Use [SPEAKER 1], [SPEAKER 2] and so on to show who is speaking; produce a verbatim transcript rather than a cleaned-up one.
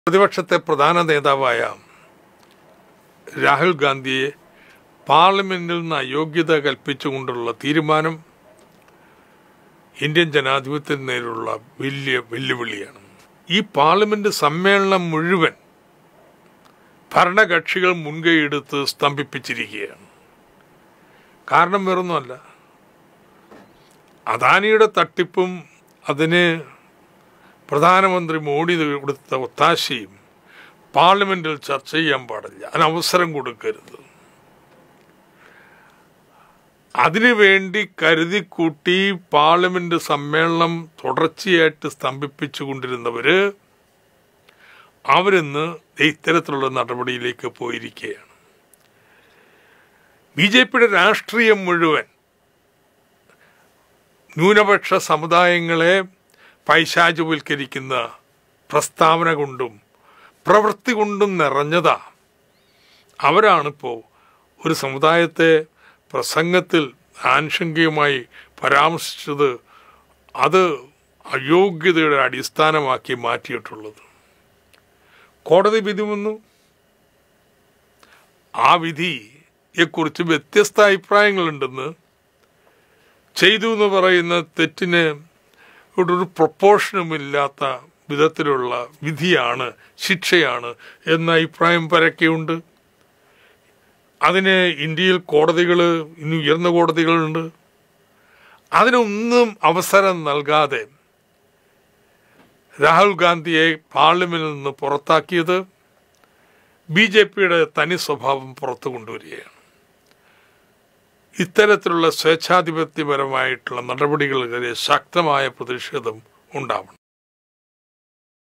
[SPEAKER 1] പ്രതിപക്ഷത്തെ പ്രധാന നേതാവായ രാഹുൽ ഗാന്ധിയെ പാർലമെന്റിൽ നിന്ന് അയോഗ്യത കൽപ്പിച്ചുകൊണ്ടുള്ള തീരുമാനം ഇന്ത്യൻ ജനാധിപത്യത്തിന് നേരിലുള്ള വലിയ വെല്ലുവിളിയാണ്. ഈ പാർലമെന്റ് സമ്മേളനം മുഴുവൻ ഭരണകക്ഷികൾ മുൻകൈയെടുത്ത് സ്തംഭിപ്പിച്ചിരിക്കുകയാണ്. കാരണം വേറൊന്നുമല്ല, അദാനിയുടെ തട്ടിപ്പും അതിന് പ്രധാനമന്ത്രി മോഡി കൊടുത്ത ഒത്താശയും പാർലമെന്റിൽ ചർച്ച ചെയ്യാൻ പാടില്ല, അതിന് അവസരം കൊടുക്കരുത്. അതിനുവേണ്ടി കരുതിക്കൂട്ടി പാർലമെന്റ് സമ്മേളനം തുടർച്ചയായിട്ട് സ്തംഭിപ്പിച്ചു കൊണ്ടിരുന്നവര് അവരിന്ന് ഇത്തരത്തിലുള്ള നടപടിയിലേക്ക് പോയിരിക്കുകയാണ്. ബി ജെ പിയുടെ രാഷ്ട്രീയം മുഴുവൻ ന്യൂനപക്ഷ സമുദായങ്ങളെ പൈശാചവൽക്കരിക്കുന്ന പ്രസ്താവന കൊണ്ടും പ്രവൃത്തി കൊണ്ടും നിറഞ്ഞതാ. അവരാണിപ്പോൾ ഒരു സമുദായത്തെ പ്രസംഗത്തിൽ ആശങ്കയുമായി പരാമർശിച്ചത് അത് അയോഗ്യതയുടെ അടിസ്ഥാനമാക്കി മാറ്റിയിട്ടുള്ളത്. കോടതി വിധി വന്നു. ആ വിധിയെക്കുറിച്ച് വ്യത്യസ്ത അഭിപ്രായങ്ങളുണ്ടെന്ന്, ചെയ്തു എന്ന് പറയുന്ന തെറ്റിന് ഒരു പ്രൊപ്പോർഷനുമില്ലാത്ത വിധത്തിലുള്ള വിധിയാണ്, ശിക്ഷയാണ് എന്ന അഭിപ്രായം പരക്കെയുണ്ട്. അതിന് ഇന്ത്യയിൽ കോടതികൾ, ഇനി ഉയർന്ന കോടതികളുണ്ട്. അതിനൊന്നും അവസരം നൽകാതെ രാഹുൽ ഗാന്ധിയെ പാർലമെന്റിൽ നിന്ന് പുറത്താക്കിയത് ബി ജെ പിയുടെ തനി സ്വഭാവം പുറത്തു കൊണ്ടുവരികയാണ്. ഇത്തരത്തിലുള്ള സ്വേച്ഛാധിപത്യപരമായിട്ടുള്ള നടപടികൾക്കെതിരെ ശക്തമായ പ്രതിഷേധം ഉണ്ടാവണം.